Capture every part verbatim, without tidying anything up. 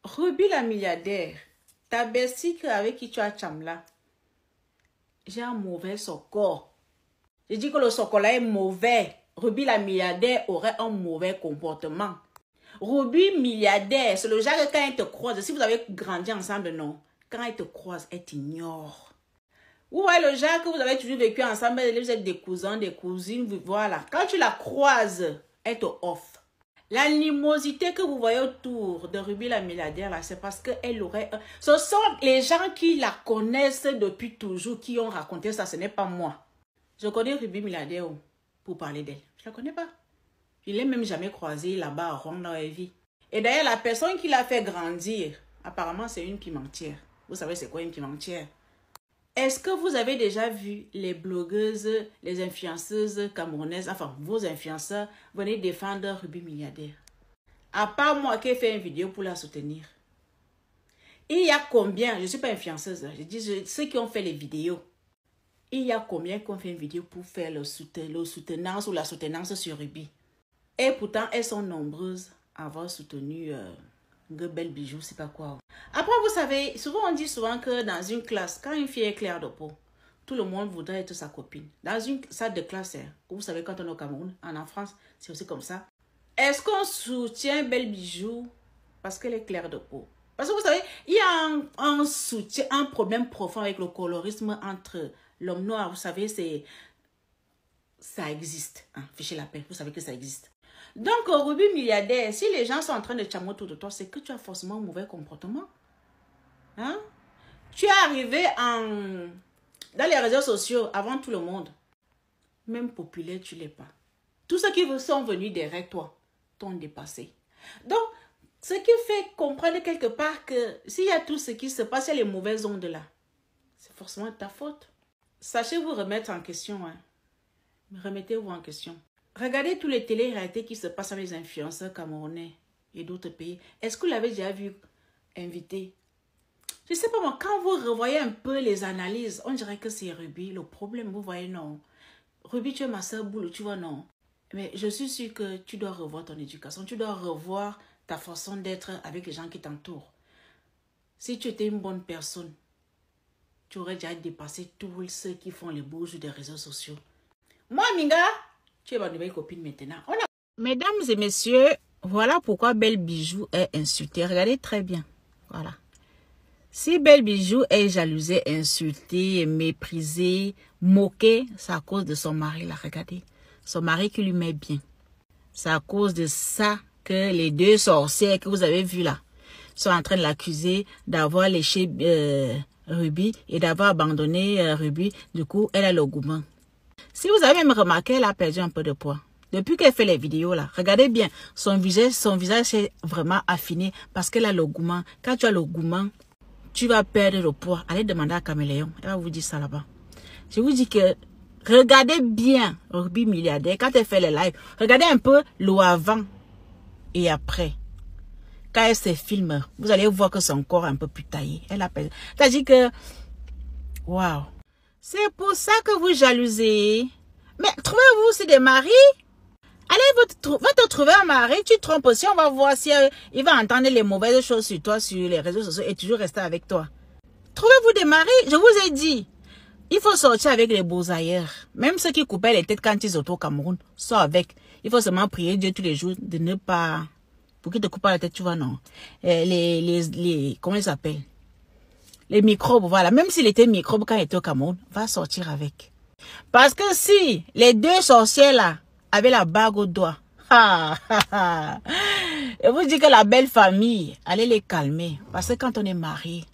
Ruby la milliardaire, ta bestie avec qui tu as Chamla, j'ai un mauvais socor. Je dis que le socor-là est mauvais. Ruby la milliardaire aurait un mauvais comportement. Ruby milliardaire, c'est le genre que quand elle te croise, si vous avez grandi ensemble, non, quand elle te croise, elle t'ignore. Vous voyez le genre que vous avez toujours vécu ensemble, vous êtes des cousins, des cousines, voilà. Quand tu la croises, elle te offre. L'animosité que vous voyez autour de Ruby la milliardaire, là, c'est parce qu'elle aurait... Ce sont les gens qui la connaissent depuis toujours, qui ont raconté ça, ce n'est pas moi. Je connais Ruby milliardaire pour parler d'elle. Je ne la connais pas. Je ne l'ai même jamais croisée là-bas à Rome dans la vie. Et d'ailleurs, la personne qui l'a fait grandir, apparemment, c'est une pimentière. Vous savez c'est quoi une pimentière? Est-ce que vous avez déjà vu les blogueuses, les influenceuses camerounaises, enfin vos influenceurs, venir défendre Ruby milliardaire? À part moi qui ai fait une vidéo pour la soutenir. Il y a combien, je ne suis pas influenceuse, je dis je, ceux qui ont fait les vidéos. Il y a combien qui ont fait une vidéo pour faire le, souten, le soutenance ou la soutenance sur Ruby? Et pourtant, elles sont nombreuses à avoir soutenu... Euh, belle bijou, c'est pas quoi. Après, vous savez, souvent on dit souvent que dans une classe, quand une fille est claire de peau, tout le monde voudrait être sa copine. Dans une salle de classe, hein, vous savez, quand on est au Cameroun, en France, c'est aussi comme ça. Est-ce qu'on soutient belle bijou parce qu'elle est claire de peau? Parce que vous savez, il y a un, un soutien, un problème profond avec le colorisme entre l'homme noir. Vous savez, c'est ça existe. Hein, fichez la paix, vous savez que ça existe. Donc, Ruby milliardaire, si les gens sont en train de chameauter autour de toi, c'est que tu as forcément un mauvais comportement. Hein? Tu es arrivé en... dans les réseaux sociaux avant tout le monde. Même populaire, tu ne l'es pas. Tous ceux qui sont venus derrière toi t'ont dépassé. Donc, ce qui fait comprendre quelque part que s'il y a tout ce qui se passe, il y a les mauvaises ondes là. C'est forcément ta faute. Sachez vous remettre en question. Hein? Remettez-vous en question. Regardez tous les télé-réalités qui se passent avec les influenceurs camerounais et d'autres pays. Est-ce que vous l'avez déjà vu invité? Je ne sais pas moi, quand vous revoyez un peu les analyses, on dirait que c'est Ruby. Le problème, vous voyez, non. Ruby, tu es ma soeur boule, tu vois, non. Mais je suis sûre que tu dois revoir ton éducation. Tu dois revoir ta façon d'être avec les gens qui t'entourent. Si tu étais une bonne personne, tu aurais déjà dépassé tous ceux qui font les bouges des réseaux sociaux. Moi, Minga, tu es ma nouvelle copine maintenant. On a... Mesdames et messieurs, voilà pourquoi Belle Bijou est insultée. Regardez très bien. Voilà. Si Belle Bijou est jalousée, insultée, méprisée, moquée, c'est à cause de son mari. Là, regardez. Son mari qui lui met bien. C'est à cause de ça que les deux sorcières que vous avez vues là sont en train de l'accuser d'avoir léché euh, Ruby et d'avoir abandonné euh, Ruby. Du coup, elle a le gourmand. Si vous avez même remarqué, elle a perdu un peu de poids. Depuis qu'elle fait les vidéos là, regardez bien, son visage, son visage est vraiment affiné parce qu'elle a le gourmand. Quand tu as le gourmand, tu vas perdre le poids. Allez demander à Caméléon, elle va vous dire ça là-bas. Je vous dis que, regardez bien Ruby milliardaire, quand elle fait les lives, regardez un peu le avant et après. Quand elle se filme, vous allez voir que son corps est un peu plus taillé. Elle appelle. C'est-à-dire que, waouh. C'est pour ça que vous jalousez. Mais trouvez-vous aussi des maris? Allez, va te trouver un mari, tu te trompes aussi, on va voir si euh, il va entendre les mauvaises choses sur toi, sur les réseaux sociaux et toujours rester avec toi. Trouvez-vous des maris, je vous ai dit. Il faut sortir avec les beaux ailleurs. Même ceux qui coupaient les têtes quand ils sont au Cameroun, sort avec. Il faut seulement prier Dieu tous les jours de ne pas... Pour qu'il te coupe pas la tête, tu vois, non. Euh, les, les, les... Comment ils s'appellent? Les microbes, voilà. Même s'il était microbe quand il était au Cameroun, va sortir avec. Parce que si les deux sorcières là avaient la bague au doigt, ha, ha, ha, et vous dites que la belle famille, allez les calmer. Parce que quand on est marié,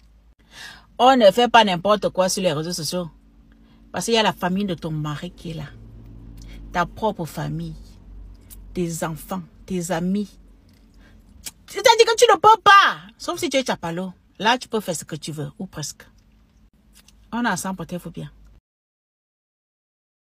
on ne fait pas n'importe quoi sur les réseaux sociaux. Parce qu'il y a la famille de ton mari qui est là. Ta propre famille, tes enfants, tes amis. C'est-à-dire que tu ne peux pas. Sauf si tu es chapalo. Là, tu peux faire ce que tu veux, ou presque. On a ensemble, portez-vous bien.